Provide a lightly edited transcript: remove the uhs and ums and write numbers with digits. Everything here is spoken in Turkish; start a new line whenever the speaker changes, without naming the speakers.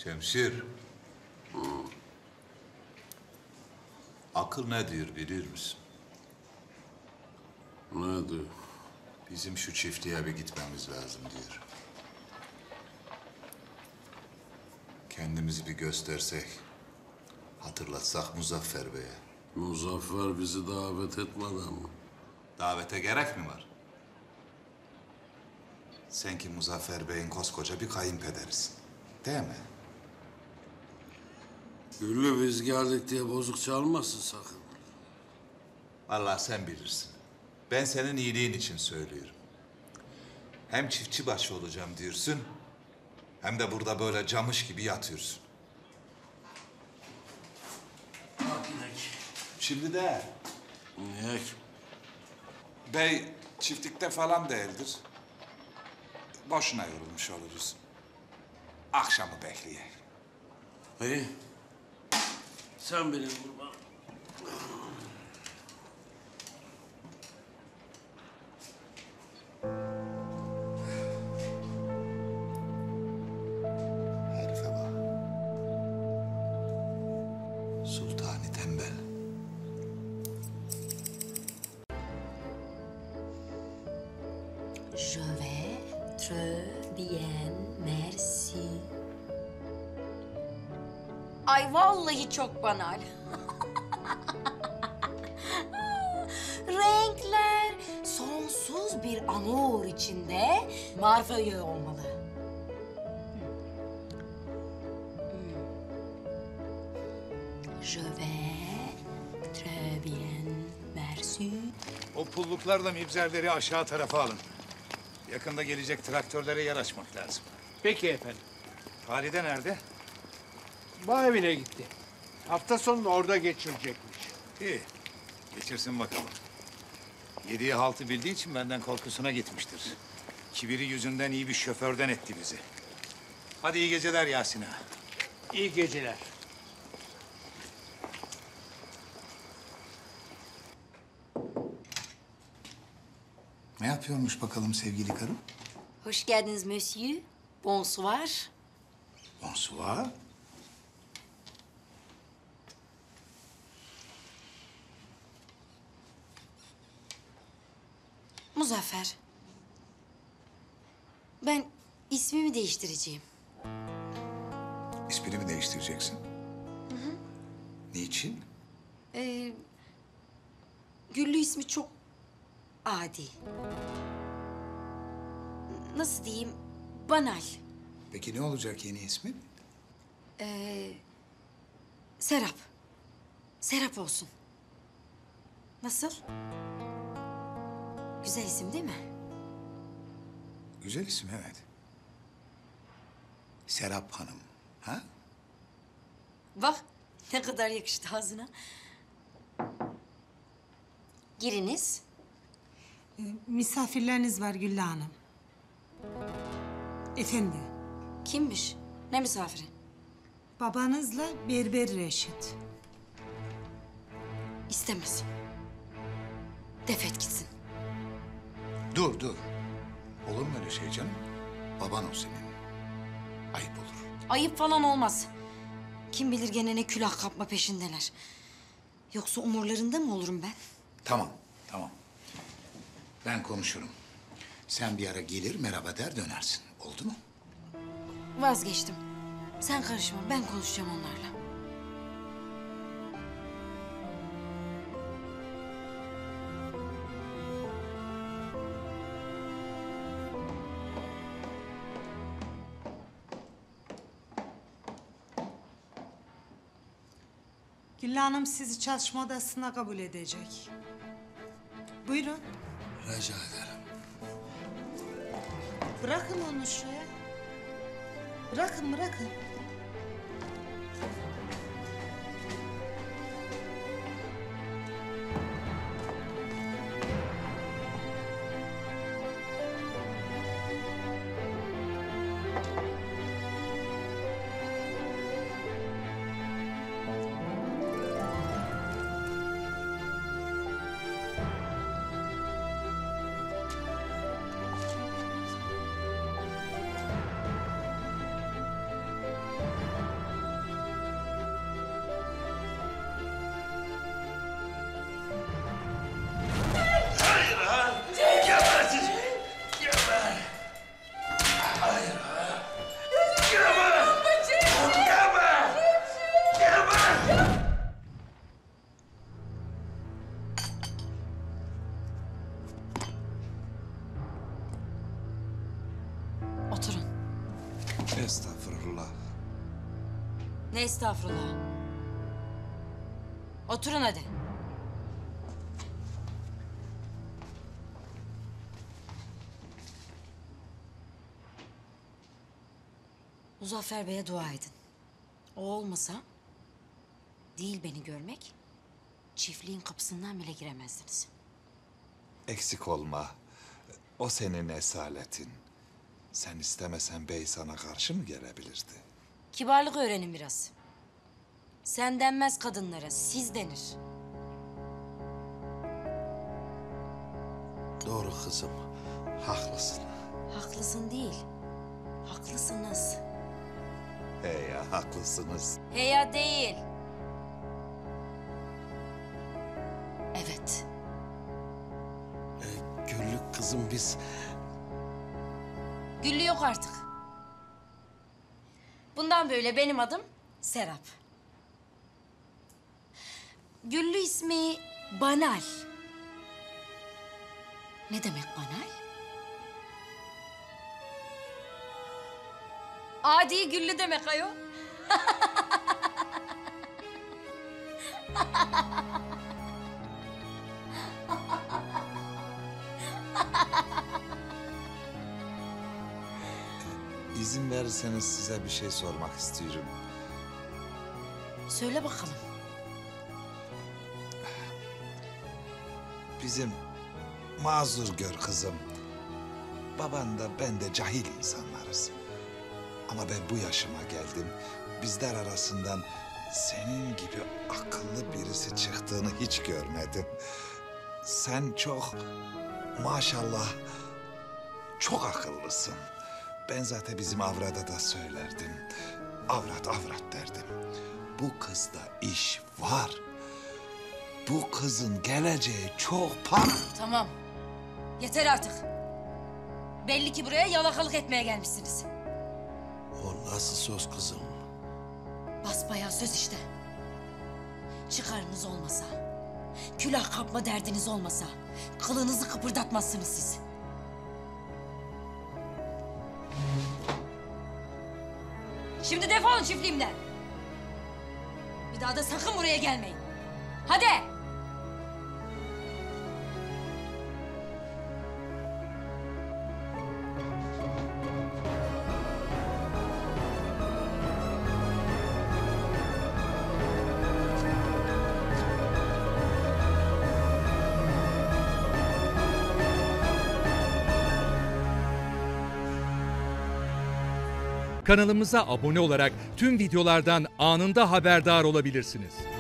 Cemşir. Akıl ne diyor bilir misin?
Ne diyor?
Bizim şu çiftliğe bir gitmemiz lazım diyor. Kendimizi bir göstersek, hatırlatsak Muzaffer Bey'e.
Muzaffer bizi davet etmeden mi?
Davete gerek mi var? Sen ki Muzaffer Bey'in koskoca bir kayınpederisin. Değil mi?
Güllü biz geldik diye bozuk çalmasın sakın.
Vallahi sen bilirsin. Ben senin iyiliğin için söylüyorum. Hem çiftçi başı olacağım diyorsun, hem de burada böyle camış gibi yatıyorsun.
Bak inek.
Şimdi de
Niye?
bey çiftlikte falan değildir. Boşuna yorulmuş oluruz. Akşamı bekleyelim.
İyi. Sen benim kurban.
Herife bak. Sultani tembel.
Je vais très bien, merci. Ay vallahi çok banal. Renkler sonsuz bir amour içinde marfayı olmalı. Je vais très bien, merci.
O pulluklarla mibzerleri aşağı tarafa alın. Yakında gelecek traktörlere yer açmak lazım.
Peki efendim.
Halide nerede?
Bağ evine gitti. Hafta sonunu orada geçirecekmiş.
İyi. Geçirsin bakalım. Yediği haltı bildiği için benden korkusuna gitmiştir. Kibiri yüzünden iyi bir şoförden etti bizi. Hadi iyi geceler Yasin ağa.
İyi geceler.
Ne yapıyormuş bakalım sevgili karım?
Hoş geldiniz monsieur. Bonsoir.
Bonsoir.
Muzaffer. Ben ismimi değiştireceğim.
İsmini mi değiştireceksin? Niçin?
Güllü ismi çok adi. Nasıl diyeyim? Banal.
Peki ne olacak yeni ismin?
Serap. Serap olsun. Nasıl? Güzel isim değil mi?
Güzel isim evet. Serap Hanım. Ha?
Bak ne kadar yakıştı ağzına. Giriniz.
Misafirleriniz var Güllü Hanım. Efendi,
Kimmiş? Ne misafiri?
babanızla Berber Reşit.
İstemez. Defet gitsin.
Dur dur. Olur mu öyle şey canım? Baban o senin. Ayıp olur.
Ayıp falan olmaz. Kim bilir gene ne külah kapma peşindeler. Yoksa umurlarında mı olurum ben?
Tamam, tamam. Ben konuşurum. Sen bir ara gelir merhaba der dönersin. Oldu mu?
Vazgeçtim. Sen karışma, ben konuşacağım onlarla.
Güllü Hanım sizi çalışma odasına kabul edecek. Buyurun.
Rica ederim.
Bırakın onu şuraya. Bırakın, bırakın.
Estağfurullah.
Ne estağfurullah. Oturun hadi. Muzaffer Bey'e dua edin. O olmasa değil beni görmek, çiftliğin kapısından bile giremezdiniz.
Eksik olma. O senin esaletin. Sen istemesen bey sana karşı mı gelebilirdi?
Kibarlık öğrenin biraz. Sen denmez kadınlara, siz denir.
Doğru kızım. Haklısın.
Haklısın değil, haklısınız.
He ya, haklısınız.
Heya değil. Evet.
Güllük kızım biz...
Güllü yok artık. Bundan böyle benim adım Serap. Güllü ismi banal. Ne demek banal? Adi güllü demek ayol.
İzin verirseniz size bir şey sormak istiyorum.
Söyle bakalım.
Bizim mazur gör kızım. Baban da ben de cahil insanlarız. Ama ben bu yaşıma geldim. Bizler arasından senin gibi akıllı birisi çıktığını hiç görmedim. Sen çok, maşallah, çok akıllısın. Ben zaten bizim avrada da söylerdim. Avrat avrat derdim. Bu kızda iş var. Bu kızın geleceği çok parlak.
Tamam. Yeter artık. Belli ki buraya yalakalık etmeye gelmişsiniz.
O nasıl söz kızım?
Basbayağı söz işte. Çıkarınız olmasa, külah kapma derdiniz olmasa, kılınızı kıpırdatmazsınız siz. Şimdi defolun çiftliğimden. Bir daha da sakın buraya gelmeyin. Hadi!
Kanalımıza abone olarak tüm videolardan anında haberdar olabilirsiniz.